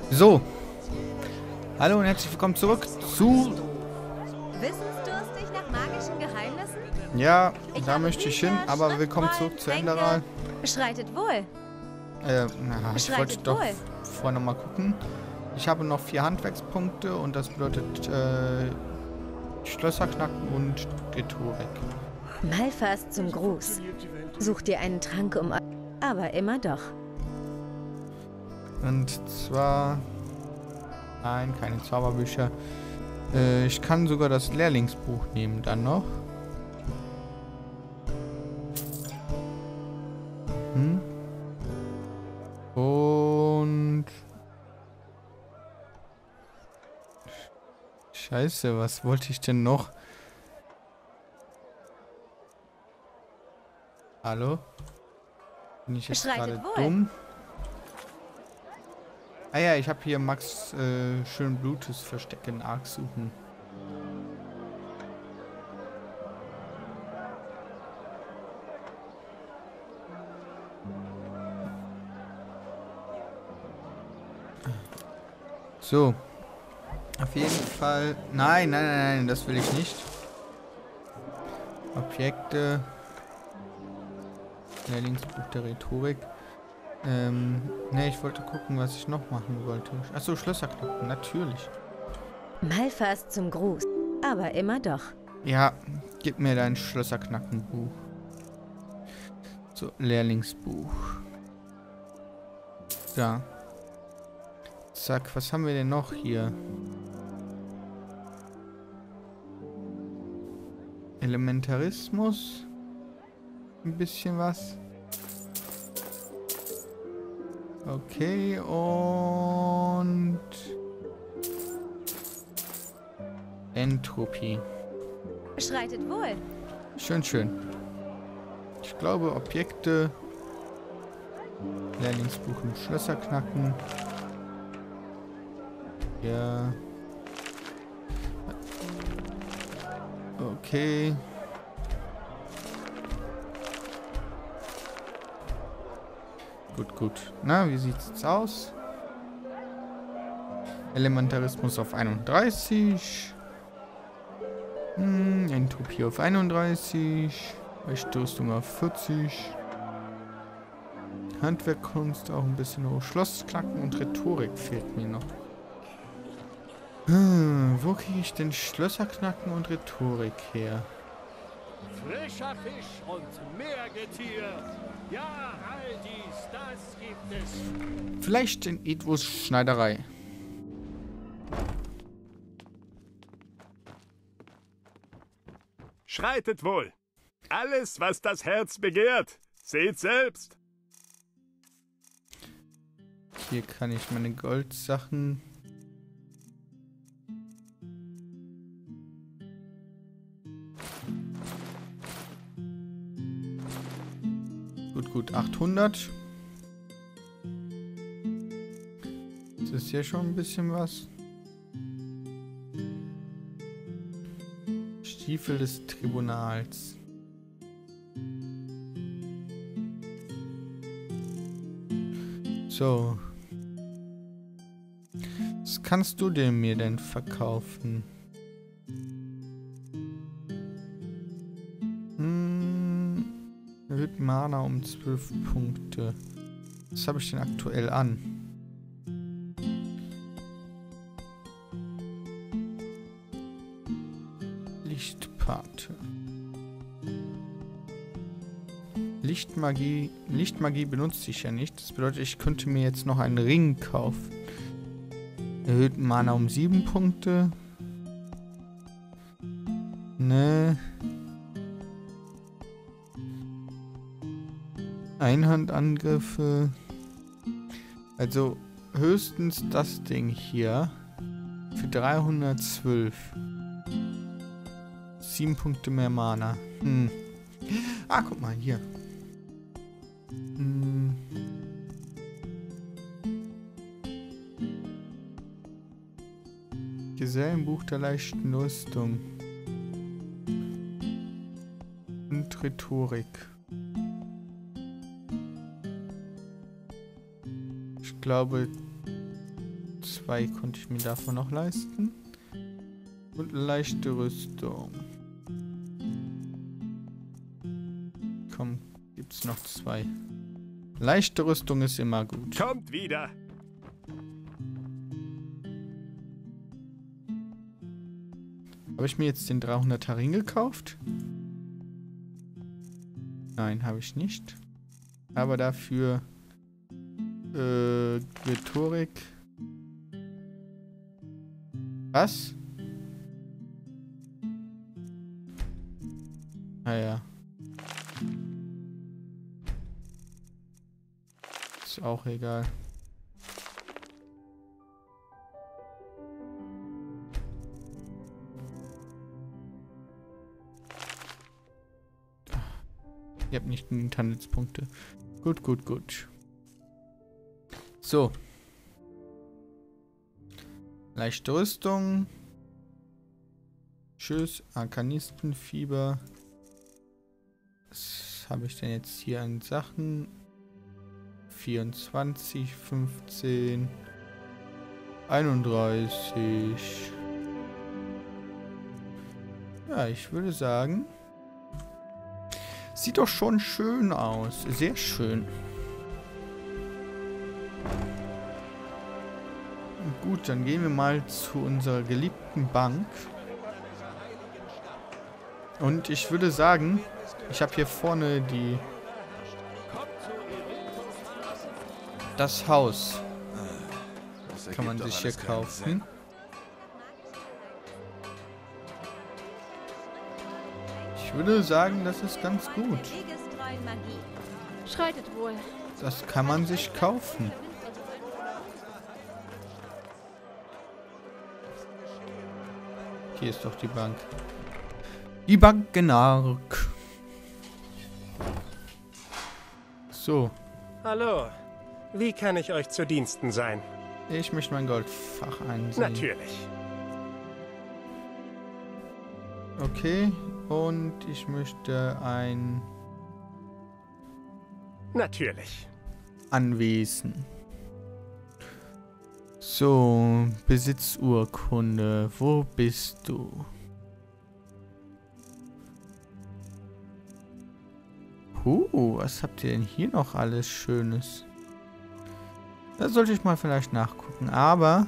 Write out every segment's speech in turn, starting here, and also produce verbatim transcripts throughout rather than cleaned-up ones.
So. Hallo und herzlich willkommen zurück zu... Wissensdurstig nach magischen Geheimnissen? Ja, Ich da habe möchte ich Bücher, hin, aber willkommen zurück zu Schriftrollen, Enderal. Tränke. Schreitet wohl. Äh, na, ich Schreitet wollte doch wohl. vorher nochmal gucken. Ich habe noch vier Handwerkspunkte und das bedeutet äh, Schlösser knacken und Rhetorik. Malfas zum Gruß. Such dir einen Trank um... Aber immer doch. Und zwar... Nein, keine Zauberbücher. Äh, ich kann sogar das Lehrlingsbuch nehmen dann noch. Hm. Und... Scheiße, was wollte ich denn noch? Hallo? Bin ich jetzt Schreitet gerade wohl. dumm? Ah ja, ich habe hier Max äh, schön Blutes Versteck in Ark suchen. So. Auf jeden Fall... Nein, nein, nein, nein, das will ich nicht. Objekte. Lehrlingsbuch der Rhetorik. Ähm, ne, ich wollte gucken, was ich noch machen wollte. Achso, Schlösser knacken, natürlich. Malfas zum Gruß. Aber immer doch. Ja, gib mir dein Schlösserknackenbuch. So, Lehrlingsbuch. Da. Zack, was haben wir denn noch hier? Elementarismus. Ein bisschen was. Okay, und... Entropie. Schreitet wohl. Schön, schön. Ich glaube, Objekte... Lehrlingsbuch im Schlösser knacken. Ja. Okay. Gut, gut. Na, wie sieht's jetzt aus? Elementarismus auf einunddreißig. Hm, Entropie auf einunddreißig. Rüstung auf vierzig. Handwerkkunst auch ein bisschen hoch. Schlossknacken und Rhetorik fehlt mir noch. Hm, wo kriege ich denn Schlösserknacken und Rhetorik her? Frischer Fisch und Meergetier. Ja, all dies, das gibt es. Vielleicht in Edwos Schneiderei. Schreitet wohl. Alles, was das Herz begehrt. Seht selbst. Hier kann ich meine Goldsachen... Gut, gut, achthundert. Das ist hier schon ein bisschen was. Stiefel des Tribunals. So. Was kannst du denn mir denn verkaufen? Hm. Erhöht Mana um zwölf Punkte. Was habe ich denn aktuell an? Lichtpate. Lichtmagie. Lichtmagie benutze ich ja nicht. Das bedeutet, ich könnte mir jetzt noch einen Ring kaufen. Erhöht Mana um sieben Punkte. Ne. Einhandangriffe. Also höchstens das Ding hier. Für dreihundertzwölf. sieben Punkte mehr Mana. Hm. Ah, guck mal, hier. Hm. Gesellenbuch der leichten Rüstung. Und Rhetorik. Ich glaube, Zwei konnte ich mir davon noch leisten. Und leichte Rüstung. Komm, gibt's noch zwei. Leichte Rüstung ist immer gut. Kommt wieder. Habe ich mir jetzt den dreihunderter Ring gekauft? Nein, habe ich nicht. Aber dafür äh, Rhetorik. Was? Ah ja. Ist auch egal. Ich habe nicht genügend Handelspunkte. Gut, gut, gut. So. Leichte Rüstung. Tschüss, Arkanistenfieber. Was habe ich denn jetzt hier an Sachen? vierundzwanzig, fünfzehn, einunddreißig. Ja, ich würde sagen, sieht doch schon schön aus. Sehr schön. Gut, dann gehen wir mal zu unserer geliebten Bank. Und ich würde sagen, ich habe hier vorne die das Haus. Das kann man sich hier kaufen. Ich würde sagen, das ist ganz gut. Schreitet wohl. Das kann man sich kaufen. Hier ist doch die Bank. Die Bank Genark. So. Hallo. Wie kann ich euch zu Diensten sein? Ich möchte mein Goldfach einsehen. Natürlich. Okay. Und ich möchte ein Natürlich. Anwesen. So, Besitzurkunde. Wo bist du? Huh, was habt ihr denn hier noch alles Schönes? Da sollte ich mal vielleicht nachgucken. Aber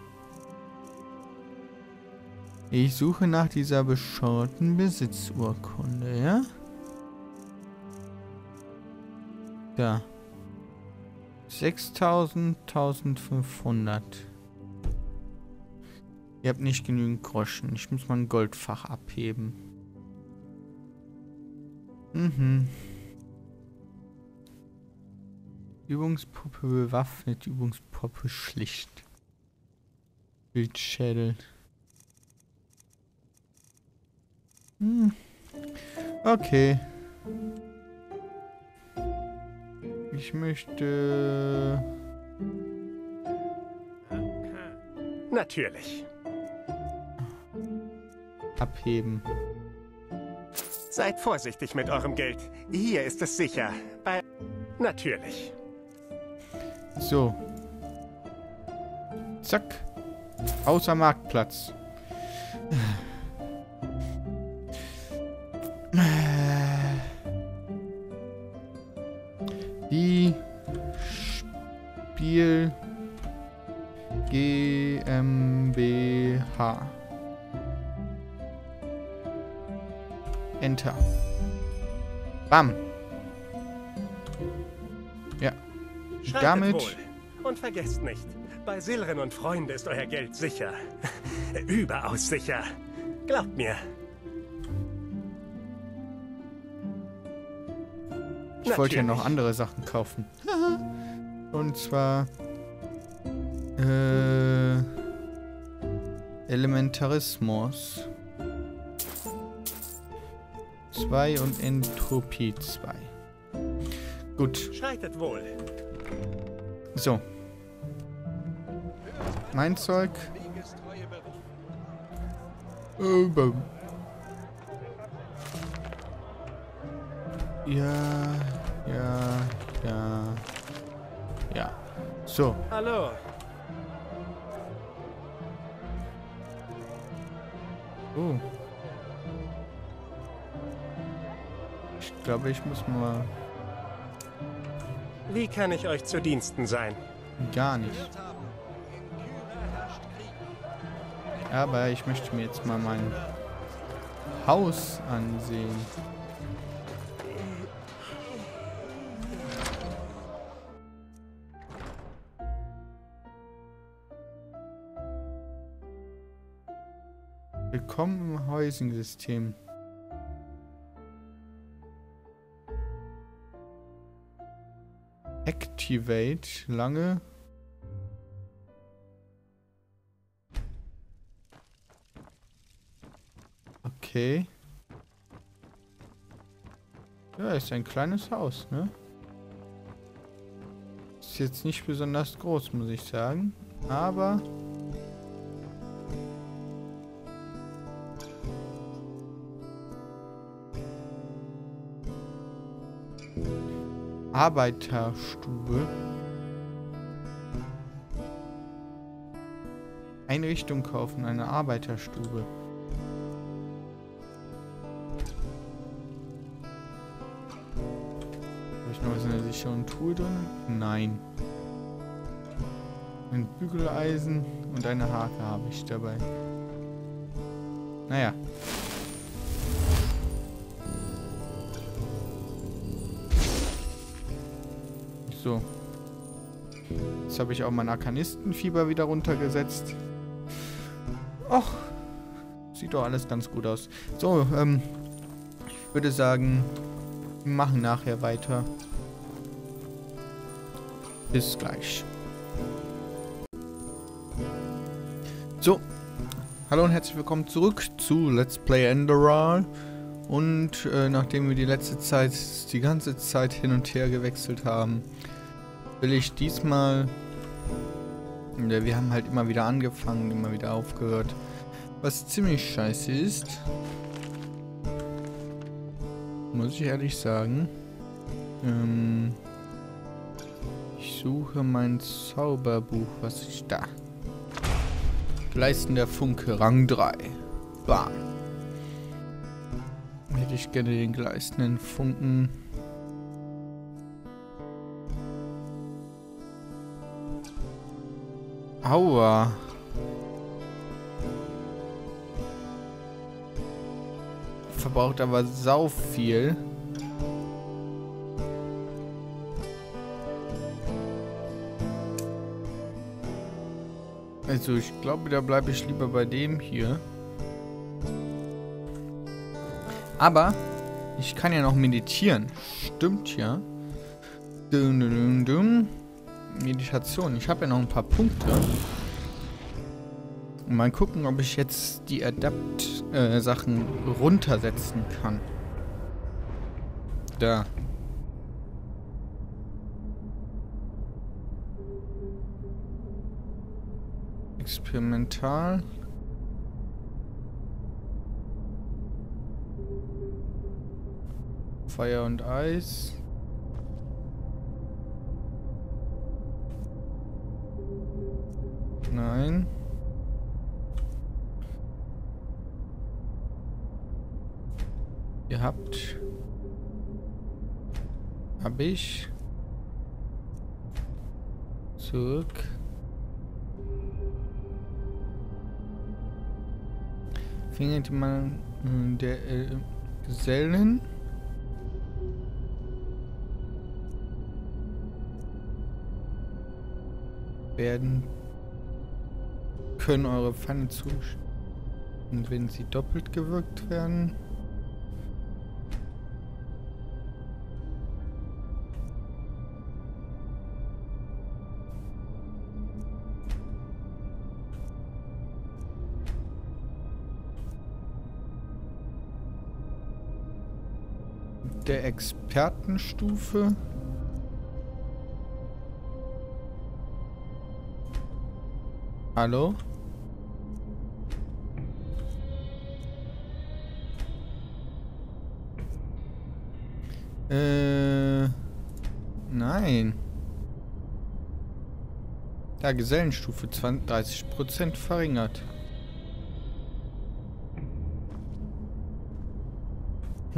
ich suche nach dieser bescheuerten Besitzurkunde, ja? Da. sechstausend, eintausendfünfhundert. Ihr habt nicht genügend Groschen. Ich muss mal ein Goldfach abheben. Mhm. Übungspuppe bewaffnet, Übungspuppe schlicht. Bildschädel. Hm. Okay. Ich möchte... Natürlich. abheben. Seid vorsichtig mit eurem Geld. Hier ist es sicher. Bei... Natürlich. So. Zack. Außer Marktplatz. Die Spiel GmbH. Enter. Bam. Ja. Schreitet Damit... wohl. Und vergesst nicht, bei Silren und Freunde ist euer Geld sicher. Überaus sicher. Glaubt mir. Ich wollte ja noch Natürlich. andere Sachen kaufen. Und zwar... Äh... Elementarismus. zwei und Entropie zwei. Gut. Schreitet wohl. So. Mein Zeug. Äh, bam. Ja, ja, ja. Ja. So. Hallo. Oh. Ich glaube, ich muss mal... Wie kann ich euch zu Diensten sein? Gar nicht. Aber ich möchte mir jetzt mal mein Haus ansehen. Willkommen im Häusensystem. Activate. Lange. Okay. Ja, ist ein kleines Haus, ne? Ist jetzt nicht besonders groß, muss ich sagen. Aber... Arbeiterstube. Einrichtung kaufen, eine Arbeiterstube. Habe ich noch was in der sicheren Truhe drin? Nein. Ein Bügeleisen und eine Hake habe ich dabei. Naja. So. Jetzt habe ich auch mein Arkanistenfieber wieder runtergesetzt. Och. Sieht doch alles ganz gut aus. So, ähm. ich würde sagen, wir machen nachher weiter. Bis gleich. So. Hallo und herzlich willkommen zurück zu Let's Play Enderal. Und äh, nachdem wir die letzte Zeit, die ganze Zeit hin und her gewechselt haben, will ich diesmal... Ja, wir haben halt immer wieder angefangen, immer wieder aufgehört. Was ziemlich scheiße ist. Muss ich ehrlich sagen. Ähm, ich suche mein Zauberbuch. Was ist da? Gleißender Funke, Rang drei. Bam. Hätte ich gerne den gleißenden Funken. Aua. Verbraucht aber sau viel. Also ich glaube, da bleibe ich lieber bei dem hier. Aber ich kann ja noch meditieren. Stimmt ja. Dum, dum, dum. Meditation. Ich habe ja noch ein paar Punkte. Und mal gucken, ob ich jetzt die Adapt-Sachen äh, runtersetzen kann. Da. Experimental. Feuer und Eis. Nein. Ihr habt... Hab ich... Zurück... Findet man äh, der äh, Gesellen... werden... können eure Pfanne zuschauen. Und wenn sie doppelt gewirkt werden... der Expertenstufe. Hallo? Äh, nein. Da Gesellenstufe zwanzig, dreißig Prozent verringert.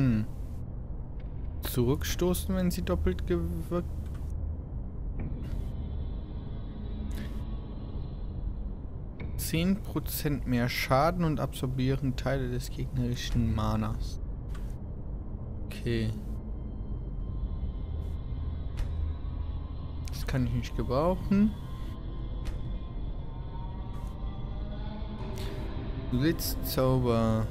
Hm. Zurückstoßen, wenn sie doppelt gewirkt. zehn Prozent mehr Schaden und absorbieren Teile des gegnerischen Manas. Okay. Das kann ich nicht gebrauchen. Blitzzauber.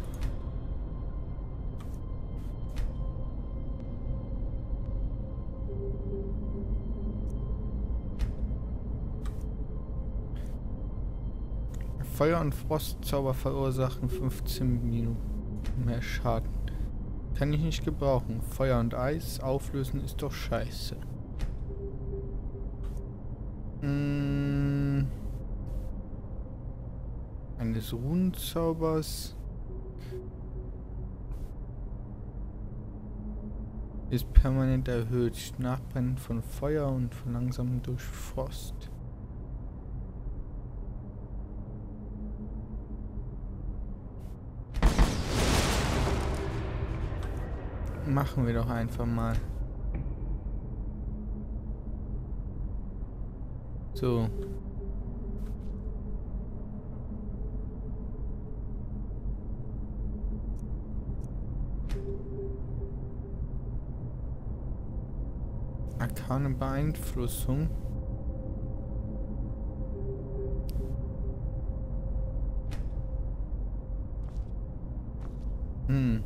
Feuer- und Frostzauber verursachen fünfzehn Minuten mehr Schaden. Kann ich nicht gebrauchen. Feuer und Eis auflösen ist doch scheiße. Hm. Eines Runenzaubers ist permanent erhöht. Nachbrennen von Feuer und verlangsamen durch Frost. Machen wir doch einfach mal. So. Arkane Beeinflussung. Hm.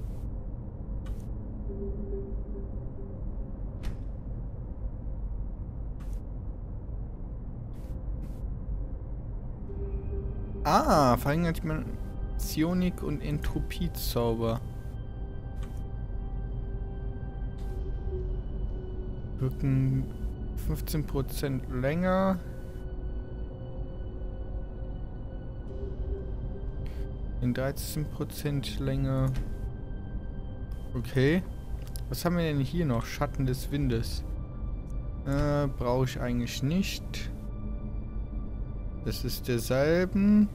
Ah, verringert man Psionik und Entropiezauber. Wirken fünfzehn Prozent länger. In dreizehn Prozent länger. Okay. Was haben wir denn hier noch? Schatten des Windes. Äh, brauche ich eigentlich nicht. Das ist derselben.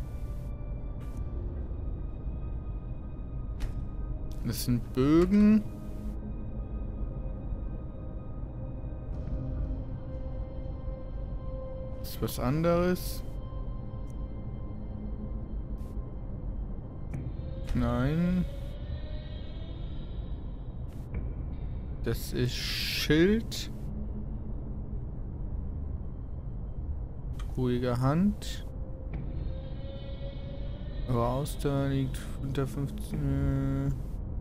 Das sind Bögen. Das ist was anderes. Nein. Das ist Schild. Ruhige Hand. Aber Ausdauer liegt unter fünfzehn.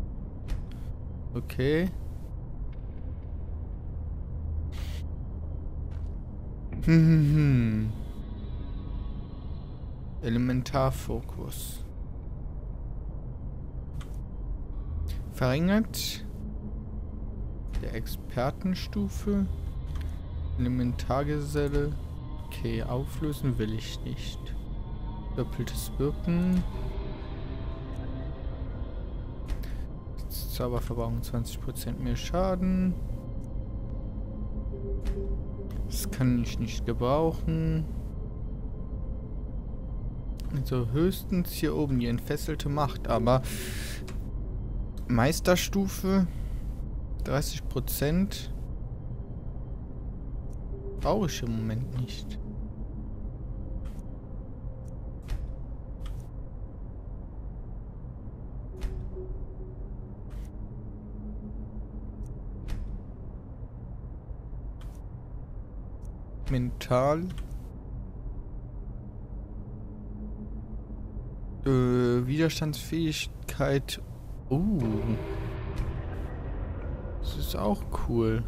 Okay. Hm. Elementarfokus. Verringert der Expertenstufe. Elementargeselle. Okay, auflösen will ich nicht. Doppeltes Wirken. Zauberverbrauch zwanzig Prozent mehr Schaden. Das kann ich nicht gebrauchen. Also höchstens hier oben die entfesselte Macht, aber Meisterstufe dreißig Prozent brauche ich im Moment nicht. Mental. Äh, Widerstandsfähigkeit. Oh. Das ist auch cool.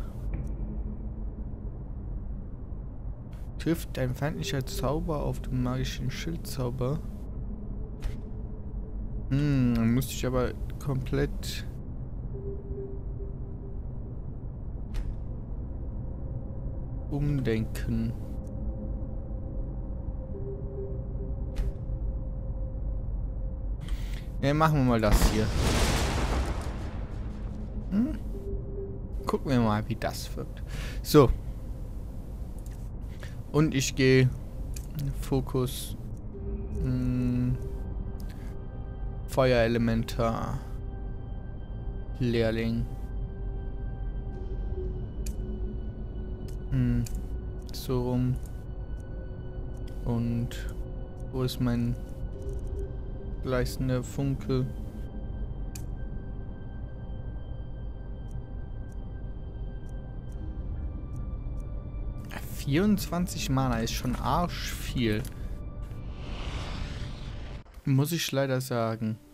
Trifft ein feindlicher Zauber auf den magischen Schildzauber. Hm, dann müsste ich aber komplett umdenken. Ja, machen wir mal das hier. Hm? Gucken wir mal, wie das wirkt. So. Und ich gehe Fokus hm, Feuerelementar. Lehrling. Hm. So rum. Und wo ist mein gleißender Funke? vierundzwanzig Mana ist schon arsch viel. Muss ich leider sagen.